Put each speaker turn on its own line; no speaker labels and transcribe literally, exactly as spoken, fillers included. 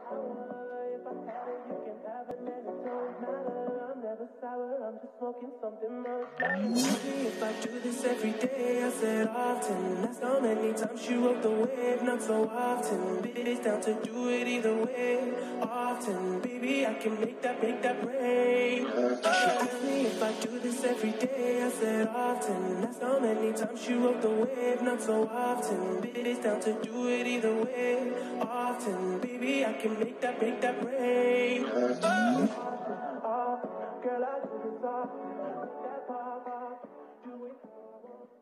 If I had it, you can have it, man, it don't matter. I'm never sour, I'm just smoking something much louder. Maybe if I do this every day, I said often. That's how many times she rode the wave, not so often. Bitch down to do it either way, often. Baby, I can make that, make that rain. She asked me if I do this every day, I said often. That's how many times she rode the wave, not so often. Bitch down to do it either way, often. Baby, I can make that, make that rain. Girl, I do this often. Make that pop off. Do it.